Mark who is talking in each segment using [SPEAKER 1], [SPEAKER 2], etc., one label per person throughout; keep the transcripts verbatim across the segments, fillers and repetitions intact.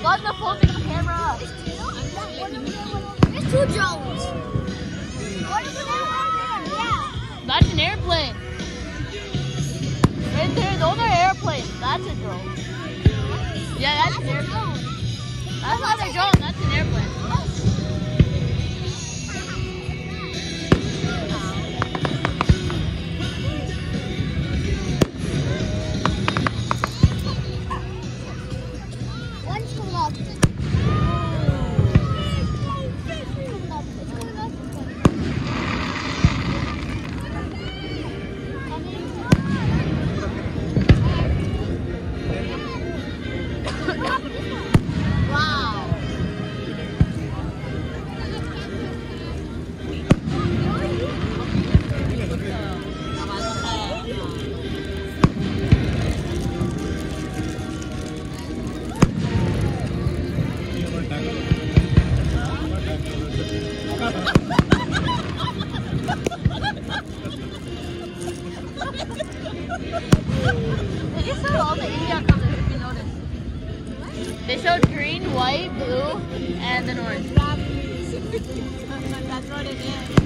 [SPEAKER 1] got the phone with the camera.
[SPEAKER 2] There's two drones. What is an airplane? Yeah.
[SPEAKER 1] That's an airplane. Right there, those are airplanes. That's a drone. Yeah, that's, that's an airplane. That's not a drone, that's an airplane.
[SPEAKER 2] One's coming off.
[SPEAKER 1] They just showed all the India colors, if you notice. They showed green, white, blue, and then orange. That's what it is.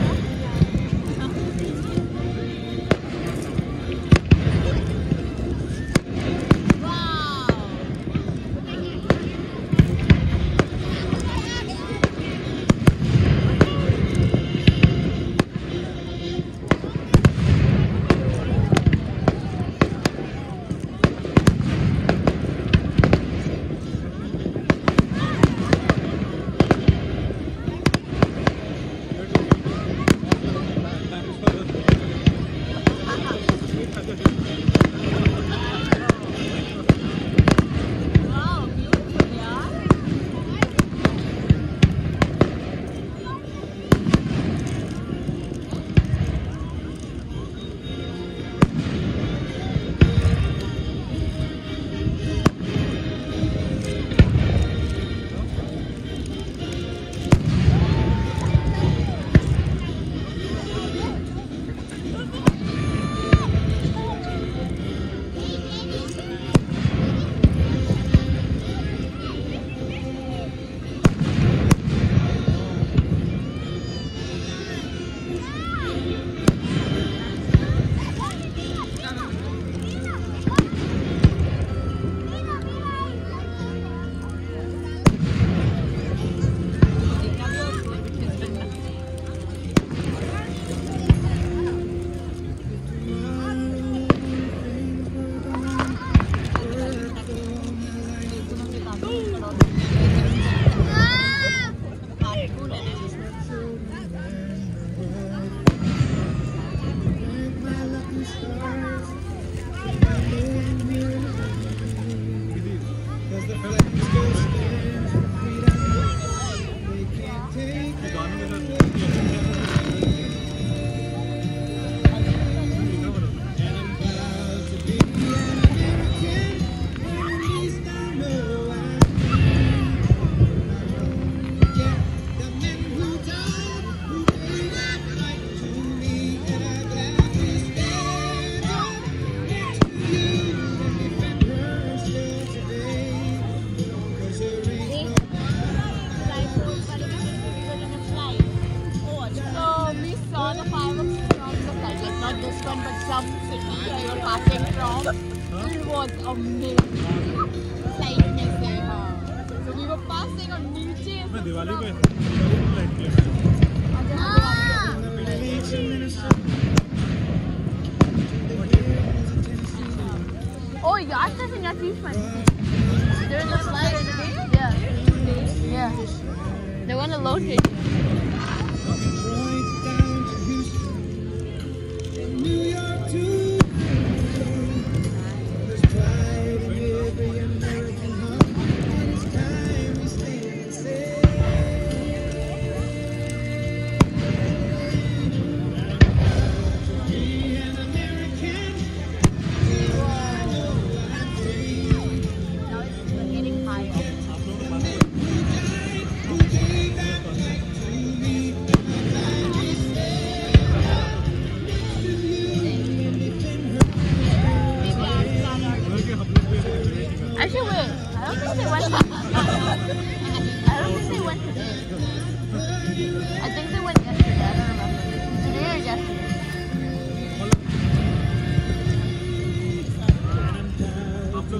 [SPEAKER 1] It was amazing. Like me say, huh? So we were passing on niche.
[SPEAKER 3] मैं दिवाली पे light किया
[SPEAKER 1] Oh, yeah, that's in your treatment. There's a slide in the Yeah. Yeah. They want to load it. they went to I don't think they went today. I think they went yesterday. I don't remember. Today or yesterday.
[SPEAKER 3] After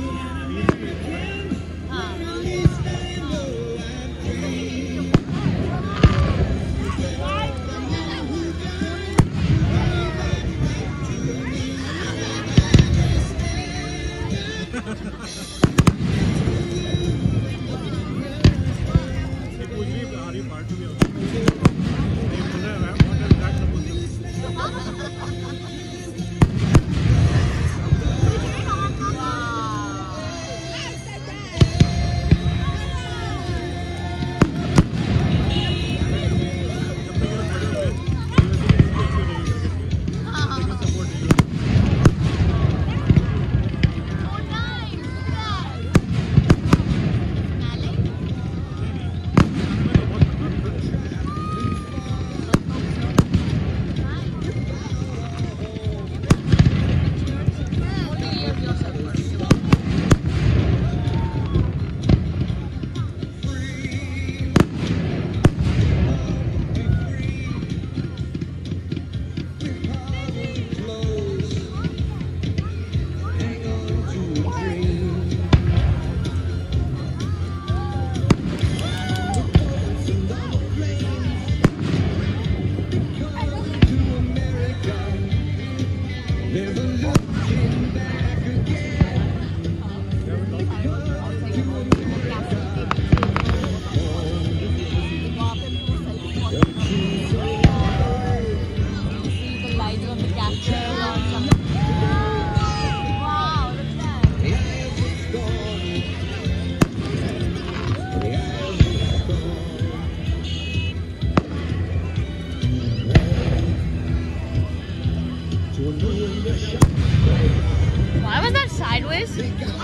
[SPEAKER 1] Why was that sideways?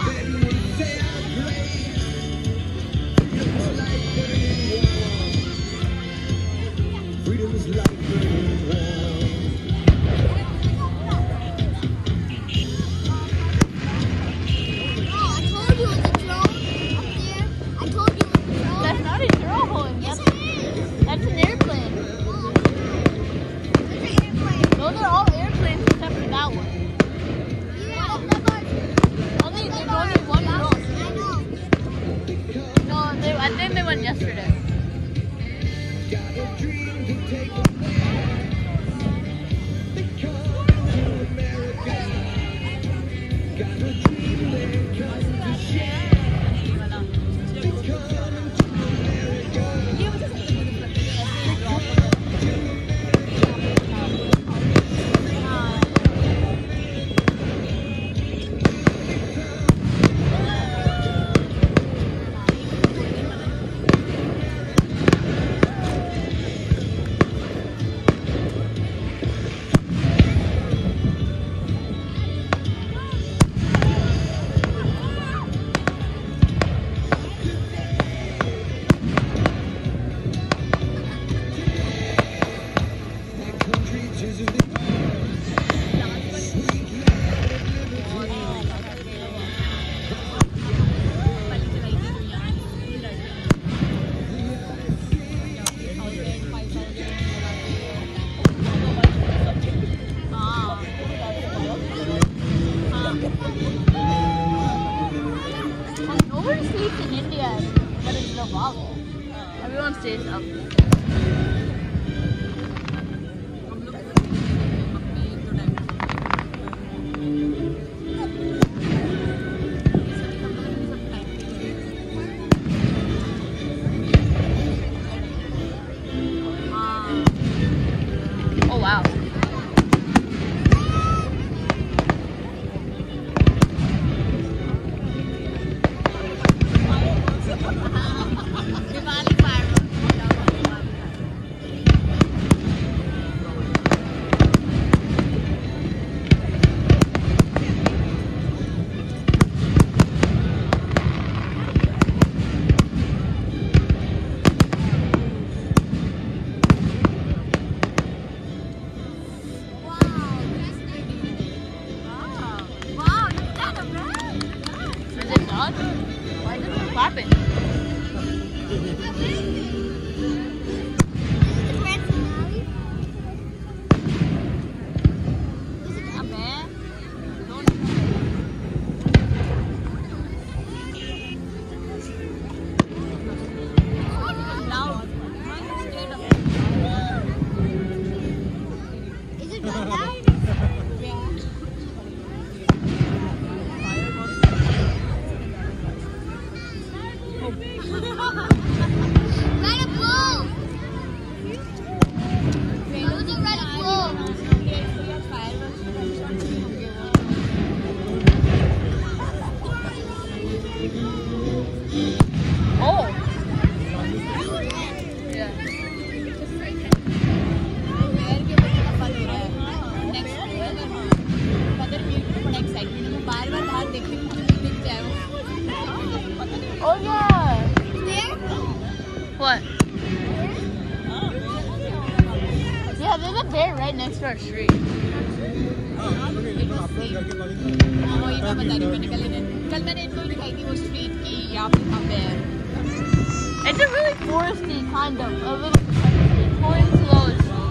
[SPEAKER 1] That's not a drone. That's, that's an airplane. Those are all airplanes except for that one. Only there's only one drone. No, they, I think they went yesterday. Nobody sleeps in India, but it's Zimbabwe. Everyone stays up. Oh wow. clapping. Oh yeah.
[SPEAKER 2] There?
[SPEAKER 1] What? Yeah, there's a bear right next to our street.
[SPEAKER 3] वही मैं बता रही हूँ, मैंने कल इन्हें कल मैंने इनको दिखाई थी वो स्ट्रीट की यहाँ पे था बेर.
[SPEAKER 1] It's a really foresty kind of, a little going slow.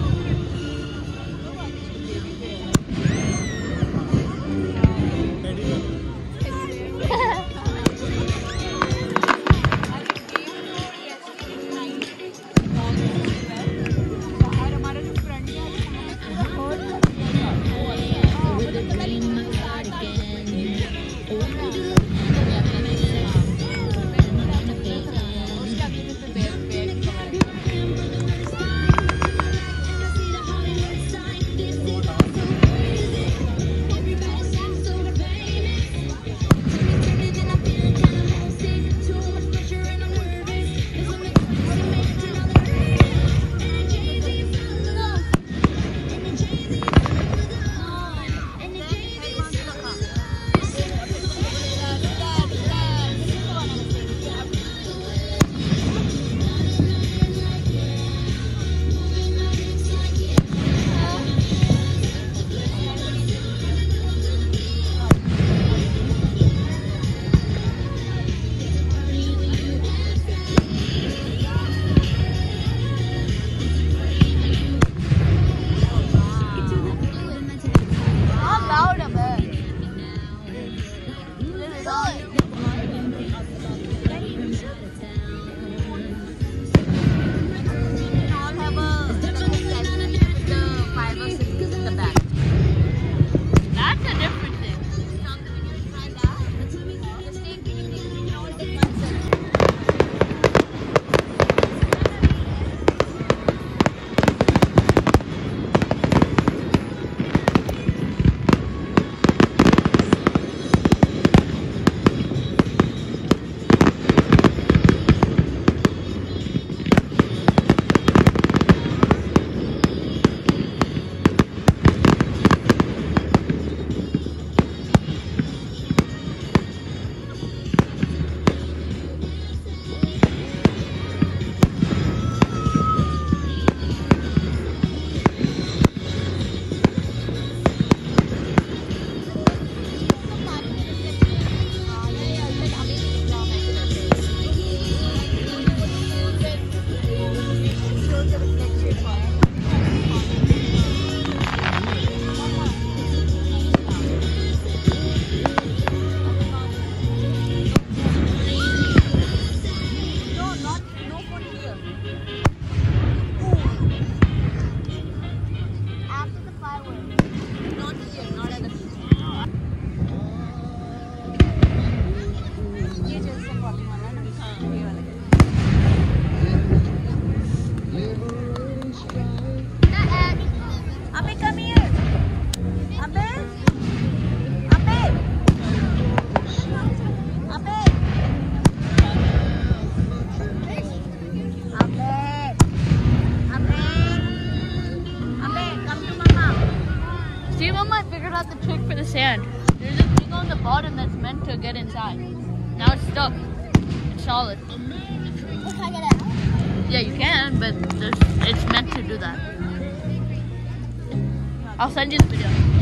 [SPEAKER 1] Sand. There's a thing on the bottom that's meant to get inside. Now it's stuck. It's solid.
[SPEAKER 2] Well, can I get it out?
[SPEAKER 1] Yeah, you can, but it's meant to do that. I'll send you the video.